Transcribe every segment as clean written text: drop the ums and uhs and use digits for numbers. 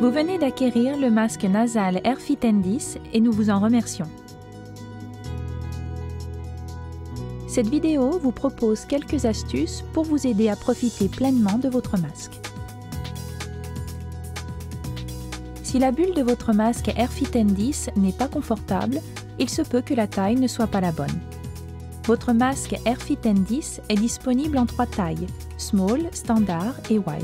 Vous venez d'acquérir le masque nasal Airfit N10 et nous vous en remercions. Cette vidéo vous propose quelques astuces pour vous aider à profiter pleinement de votre masque. Si la bulle de votre masque Airfit N10 n'est pas confortable, il se peut que la taille ne soit pas la bonne. Votre masque Airfit N10 est disponible en 3 tailles, Small, Standard et Wide.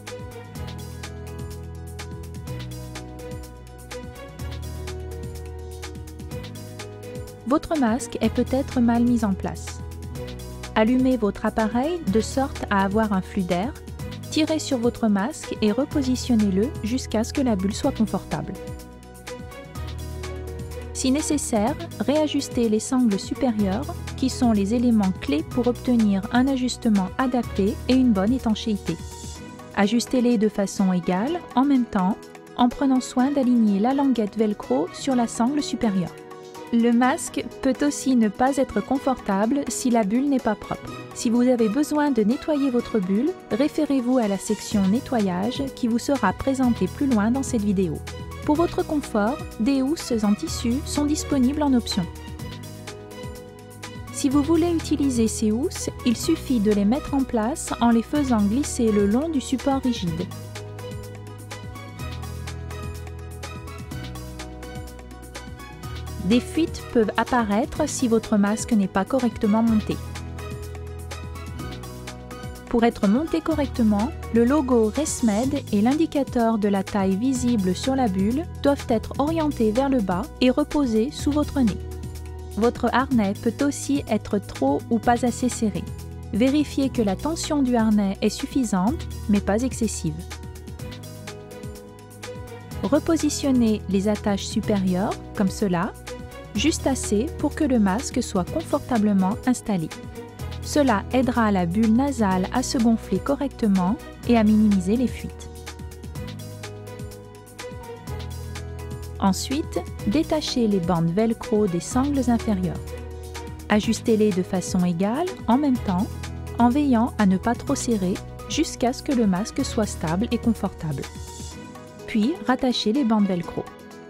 Votre masque est peut-être mal mis en place. Allumez votre appareil de sorte à avoir un flux d'air, tirez sur votre masque et repositionnez-le jusqu'à ce que la bulle soit confortable. Si nécessaire, réajustez les sangles supérieures, qui sont les éléments clés pour obtenir un ajustement adapté et une bonne étanchéité. Ajustez-les de façon égale, en même temps, en prenant soin d'aligner la languette velcro sur la sangle supérieure. Le masque peut aussi ne pas être confortable si la bulle n'est pas propre. Si vous avez besoin de nettoyer votre bulle, référez-vous à la section nettoyage qui vous sera présentée plus loin dans cette vidéo. Pour votre confort, des housses en tissu sont disponibles en option. Si vous voulez utiliser ces housses, il suffit de les mettre en place en les faisant glisser le long du support rigide. Des fuites peuvent apparaître si votre masque n'est pas correctement monté. Pour être monté correctement, le logo ResMed et l'indicateur de la taille visible sur la bulle doivent être orientés vers le bas et reposer sous votre nez. Votre harnais peut aussi être trop ou pas assez serré. Vérifiez que la tension du harnais est suffisante, mais pas excessive. Repositionnez les attaches supérieures, comme cela, juste assez pour que le masque soit confortablement installé. Cela aidera la bulle nasale à se gonfler correctement et à minimiser les fuites. Ensuite, détachez les bandes velcro des sangles inférieures. Ajustez-les de façon égale en même temps, en veillant à ne pas trop serrer jusqu'à ce que le masque soit stable et confortable. Puis, rattachez les bandes velcro.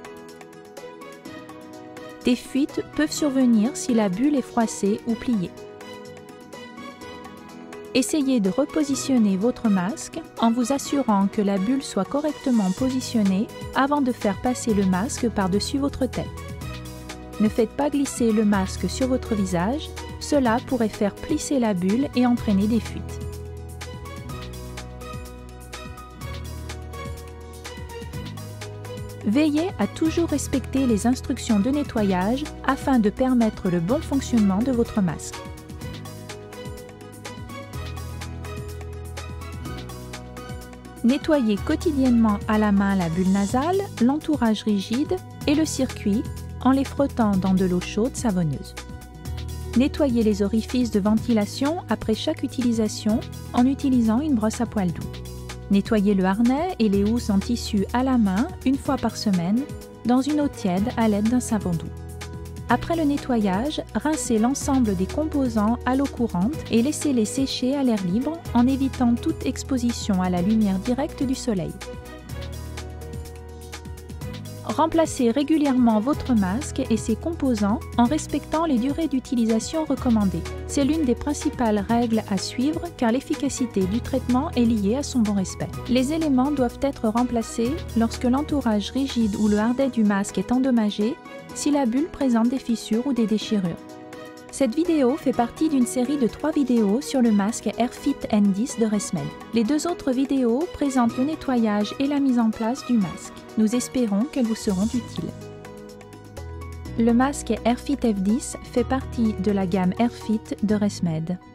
Des fuites peuvent survenir si la bulle est froissée ou pliée. Essayez de repositionner votre masque en vous assurant que la bulle soit correctement positionnée avant de faire passer le masque par-dessus votre tête. Ne faites pas glisser le masque sur votre visage, cela pourrait faire plisser la bulle et entraîner des fuites. Veillez à toujours respecter les instructions de nettoyage afin de permettre le bon fonctionnement de votre masque. Nettoyez quotidiennement à la main la bulle nasale, l'entourage rigide et le circuit en les frottant dans de l'eau chaude savonneuse. Nettoyez les orifices de ventilation après chaque utilisation en utilisant une brosse à poils doux. Nettoyez le harnais et les housses en tissu à la main une fois par semaine dans une eau tiède à l'aide d'un savon doux. Après le nettoyage, rincez l'ensemble des composants à l'eau courante et laissez-les sécher à l'air libre en évitant toute exposition à la lumière directe du soleil. Remplacez régulièrement votre masque et ses composants en respectant les durées d'utilisation recommandées. C'est l'une des principales règles à suivre car l'efficacité du traitement est liée à son bon respect. Les éléments doivent être remplacés lorsque l'entourage rigide ou le harnais du masque est endommagé, si la bulle présente des fissures ou des déchirures. Cette vidéo fait partie d'une série de 3 vidéos sur le masque Airfit N10 de ResMed. Les 2 autres vidéos présentent le nettoyage et la mise en place du masque. Nous espérons qu'elles vous seront utiles. Le masque Airfit F10 fait partie de la gamme Airfit de ResMed.